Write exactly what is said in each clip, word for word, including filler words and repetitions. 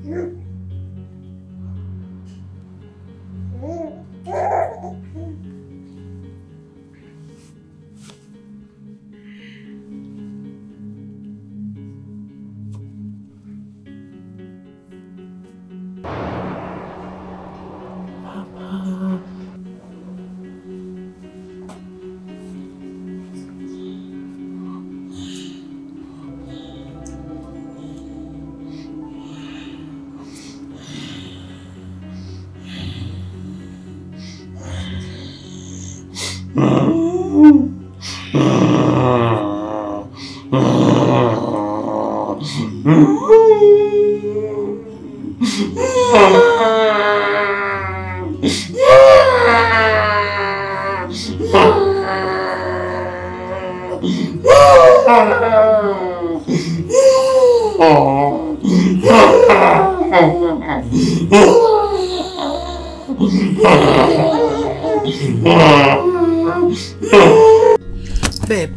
Babe,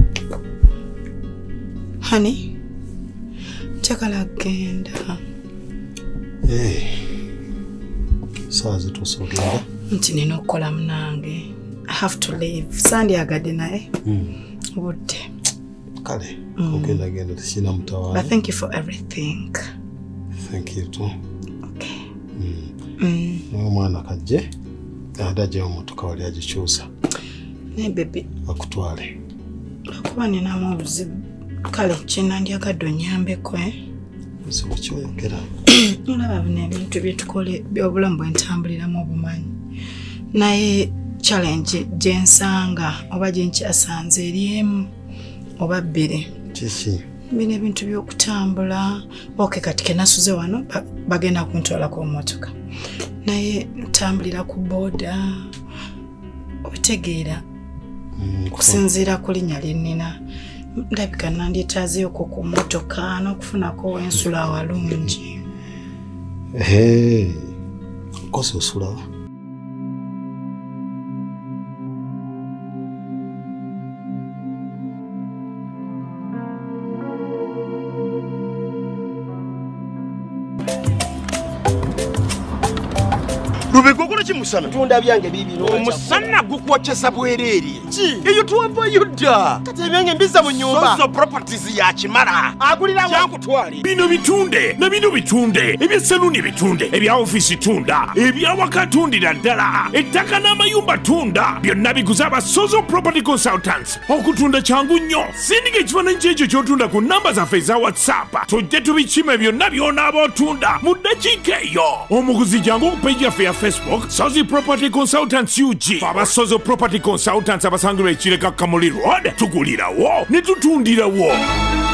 honey, chakala genda. Hey, sazi tosogera. Nti nina okukola munange. I have to leave. Sandi agadde naye. Mm. Budde. Kale, ogenda genda tishina mutawaana. But thank you for everything. Thank you too. Okay. Mm. Mm. N'omwana kajje, adaje omutuka wali agikyusa. Ne baby. Akutwale. Kuba nina obuzibu. Kale kinandyagadde onyambeko eh? Buzibu kyoyogera. Olaba bino ebintu byetukole by'obulamu bwentambuliramu obumanyi. Naye challenge gyensanga oba gyenkyasanze eri emu oba bbiri. Kiki? Bino ebintu by'okutambula. Okay, kati ke nasuze wano bagenda kuntwalako mmotoka. Naye ntambulira ku boda. Otegeera. Kusinziira ku linnya lye nnina. Ndabika nandyetaazeeko ku mmotoka n'okufunako ensula walungi. Hey, kosi osula. Rubegogolo kimusana. Tunda byange bibi no. Omusana gukwokesa bwereri. Ki? Eyo tuwava yudda. Kati byange mbiza mu nyumba. Sozo properties ya kimara. Agulira yangu twali. Bino bitunde, na bino bitunde. Ebya saluni bitunde, ebya office tunda, ebya wakatundira ddala. Ettaka n'amayumba tunda. Byonna biguza aba Sozo Property Consultants. Okutunda kyangu nnyo. Sindika ekifaananyi ky'ekyo ky'otunda ku namba zaffe eza WhatsApp. Tujje tubikime byonna by'onaaba otunda mu ddakiika eyo. Omuguzi jangu ku page yaffe ya Facebook, Sozi Property Consultants U G. Aba Sozo Property Consultants abasangibwa ekireka Kamuli Road, tugulirawo ne tutundirawo.